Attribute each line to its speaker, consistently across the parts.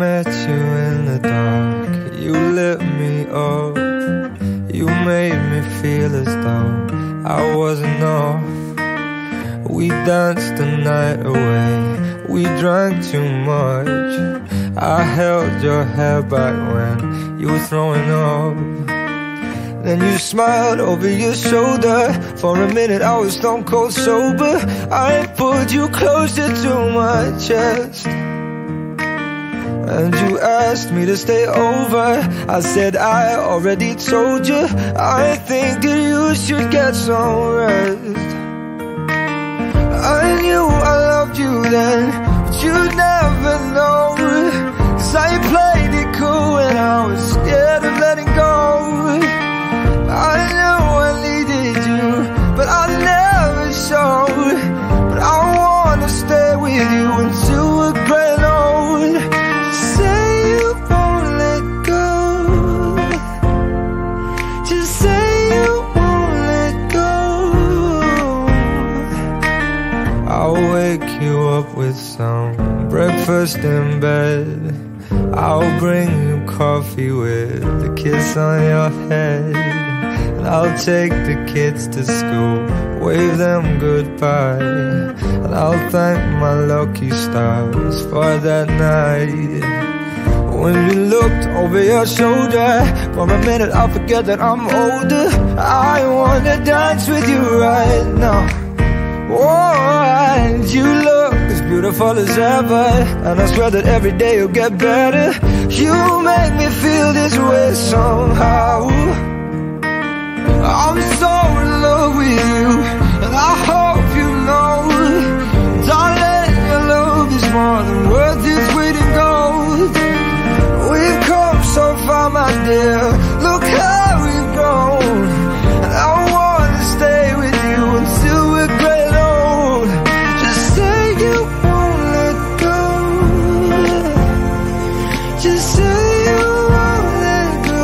Speaker 1: met you in the dark, you lit me up. You made me feel as though I wasn't off. We danced the night away, we drank too much. I held your hair back when you were throwing up. Then you smiled over your shoulder. For a minute I was stone cold sober. I pulled you closer to my chest, and you asked me to stay over. I said I already told you, I think that you should get some rest. I knew I loved you then, but you'd never know. 'Cause I played it cool when I was scared of letting go. I knew I needed you, but I never showed. But I wanna stay with you until we're gray and old. Just say you won't let go. Just say you won't let go. I'll wake you up with some breakfast in bed. I'll bring you coffee with a kiss on your head. And I'll take the kids to school, wave them goodbye. And I'll thank my lucky stars for that night. When you looked over your shoulder, for a minute I forget that I'm older. I wanna dance with you right now. Oh, and you look as beautiful as ever, and I swear that every day you'll get better. You make me feel this way somehow. I'm so in love with you, and I hope you know, darling, your love is more than worth its weight in gold. We've come so far, my dear, look how we've grown. And I wanna stay with you until we're gray and old. Just say you won't let go. Just say you won't let go.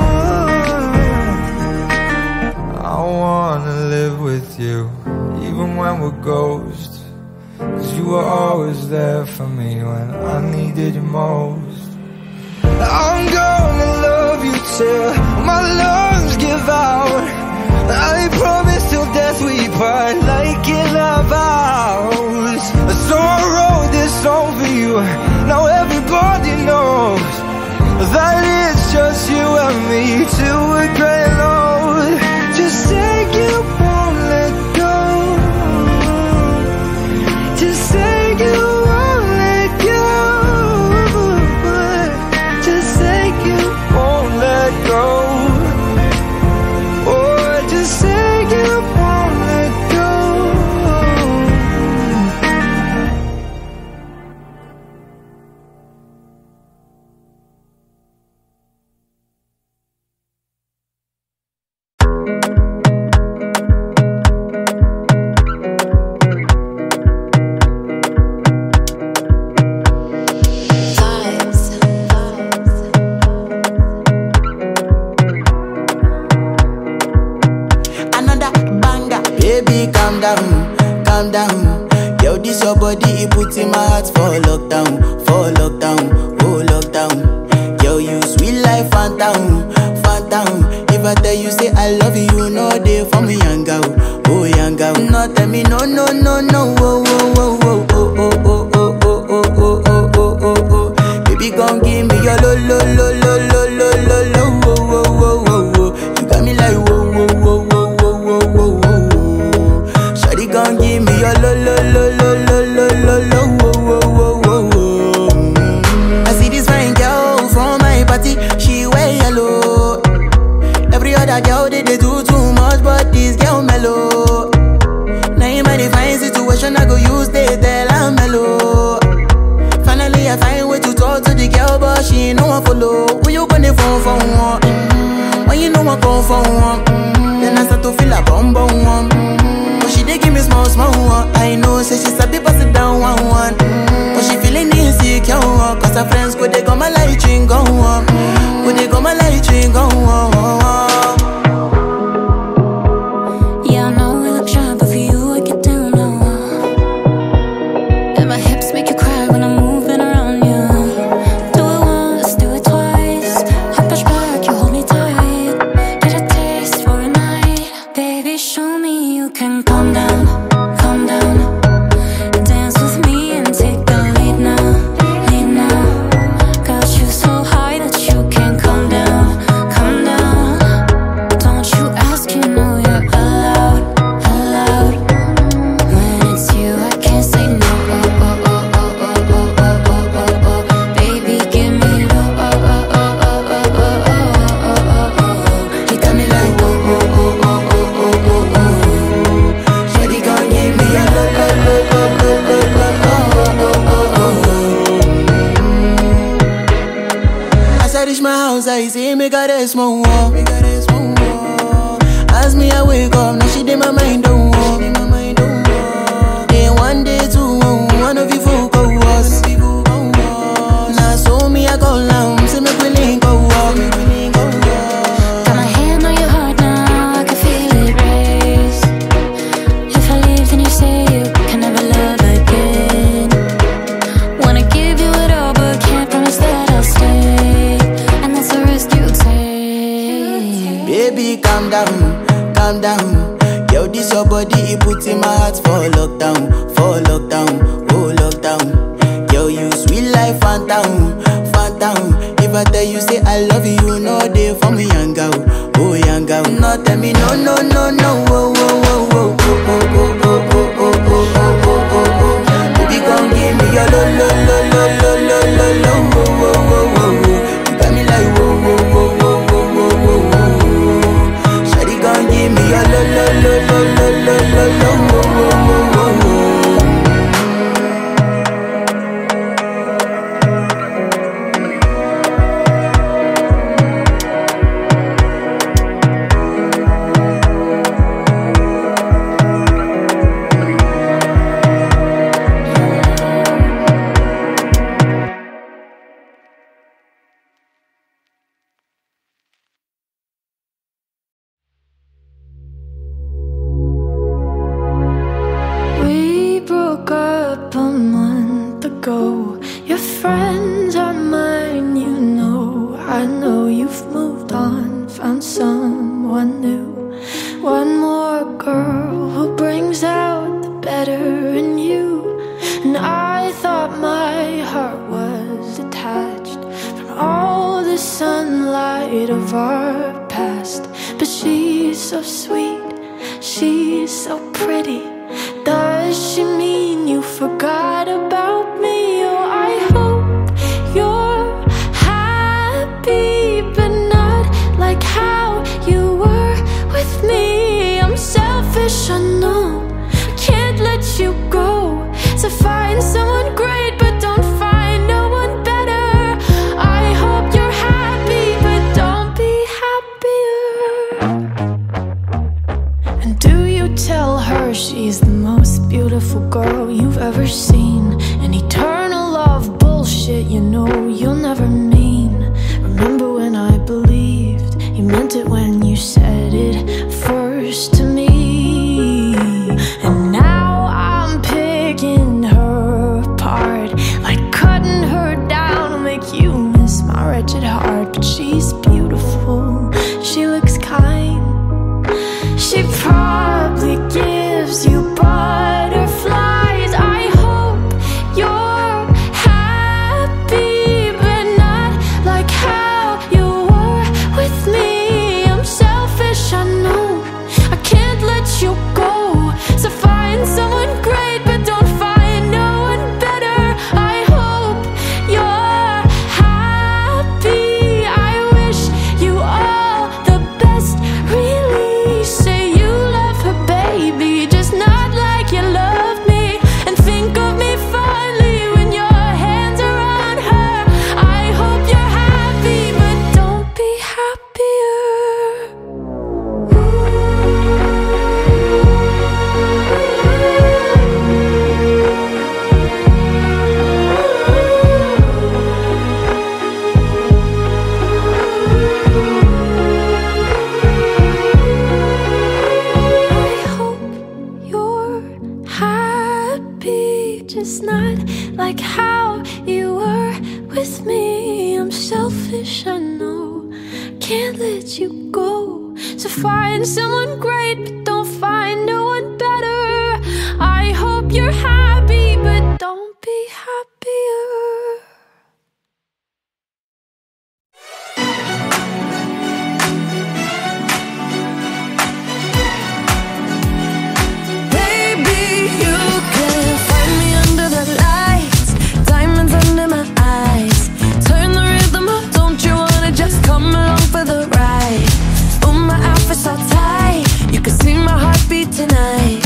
Speaker 1: I wanna live with you, even when we're ghosts. 'Cause you were always there for me when I needed you most. I'm gonna love you till my lungs give out. I promise till death we part, like in our vows. So I wrote this song for you, now everybody knows that it's just you and me till we're gray and old. Just say you won't let go. Just say you won't let go. Just say you won't let go. Oh, just say you won't let go.
Speaker 2: Another banger. Baby, calm down, calm down. Yo, this your body, it puts in my heart for lockdown, oh lockdown. Yo, you sweet life, phantom, phantom. If I tell you say I love you, you know they for me, young girl, oh young girl. No, tell me no, no, no, no, oh, oh, oh, oh, oh, oh, oh, oh, oh, oh, oh, oh, oh, oh. Baby, gon' give me your lo, lo, lo, lo, lo, lo, lo, lo, oh, oh, oh, oh, oh. You got me like whoa, whoa, whoa, whoa, whoa, whoa, whoa, whoa. Shawty gon' give me your lo, lo, lo, lo, lo, lo, lo, lo, whoa, whoa, whoa, whoa. I see this fine girl from my party, she wear yellow. Every other girl they do too much, but this girl mellow. Now in my divine situation, I go use they tell I'm mellow. Finally I find way to talk to the girl, but she ain't no one follow. When you gonna phone for one? When you know I come for one? Then I start to feel a bum bum one. But she dey give me small small one. I know say she sabi pass it down one one. But she feeling insecure one. Cause her friends go they go my light ring go on. Go they go my light ring go on.
Speaker 3: Yeah, I know we look shy, but for you I get down low. And my hips make you cry when I'm moving around you. Do it
Speaker 2: As me I wake up, now she did my mind don't walk. Day one, day two, one of you folk go us. Now so me I go down, say me we link go walk.
Speaker 3: Got my hand on your heart now, I can feel it race. If I leave then you say you can never love again. Wanna give you it all but can't promise that I'll stay. And that's the risk you take.
Speaker 2: Baby, calm down, calm down. Yo, this your body, it puts in my heart for lockdown, oh lockdown. Yo, you sweet life, phantom, phantom. If I tell you say I love you, no day for me, young girl, oh young girl. No, tell me no, no, no, no, oh, oh, oh, oh, oh, oh, oh, oh, oh, oh, oh, oh, oh, oh. Baby, come give me your lo, lo, lo, lo, lo, lo, lo, lo, oh, oh, oh, oh. You got me like whoa, whoa, whoa, whoa, whoa, whoa, whoa, whoa. Shawty, come give me your lo, lo, lo, lo, lo, lo, lo, lo, oh, oh, oh, oh, oh.
Speaker 3: We broke up a month ago. Your friends are mine, you know. I know you've moved on, found someone new. One more girl who brings out the better in you. And I thought my heart was detached from all the sunlight of our past. But she's so sweet, she's so pretty. Does she mean you forgot about me? Oh, I hope you're happy, but not like how you were with me. I'm selfish, I know, I can't let you go. So find someone great, but don't find no one better. I hope you're happy, but don't be happier. And do you tell her she's the most beautiful girl you've ever seen? An eternal love bullshit, you know you'll never mean. Remember when I believed you meant it when you said it first to me. And now I'm picking her apart, like cutting her down to make you miss my wretched heart. But she's beautiful, she looks kind, she probably gives you butterflies. I hope you're happy, but not like how you were with me. I'm selfish, I know, I can't let you go. So find someone great, but don't find no one better. I hope you're happy. I wish you all the best, really. Say you love her, baby, just not like you love me. And think of me fondly when your hands are on her. I hope you're happy, but don't be happier. I hope you're happy, just not like how you were with me. I'm selfish, I know, can't let you go. So find someone great, but don't find no one better. I hope you're happy, but don't be happier.
Speaker 4: Baby, you can find me under the lights, diamonds under my eyes. Turn the rhythm up, don't you wanna just come along for the ride? Oh, my outfit's all tight, you can see my heartbeat tonight.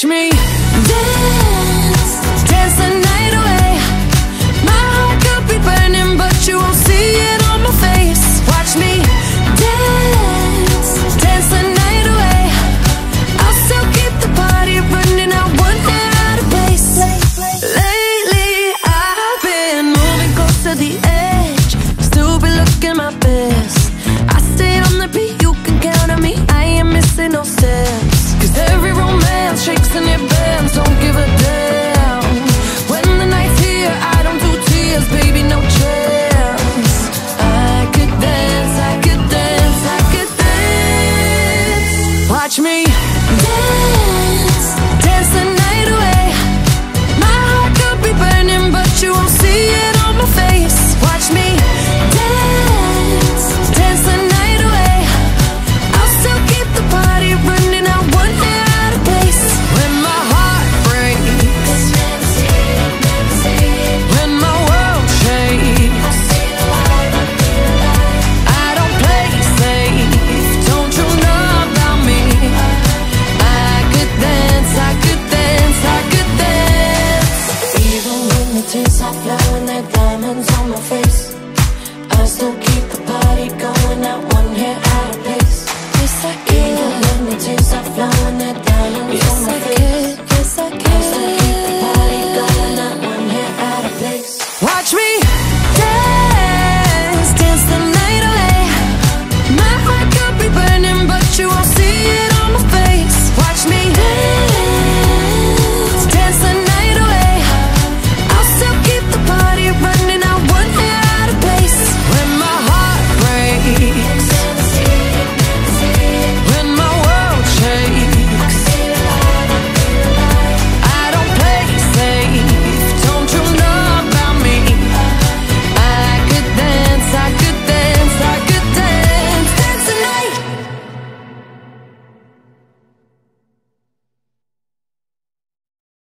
Speaker 4: Watch me dance, dance the night away. My heart could be burning, but you won't see it on my face. Watch me dance, dance the night away. I'll still keep the party running, I one hair out of place. Lately I've been moving close to the edge, still be looking my best. I stay on the beat, you can count on me, I ain't missing no steps. Cause every romance shakes and it bends, don't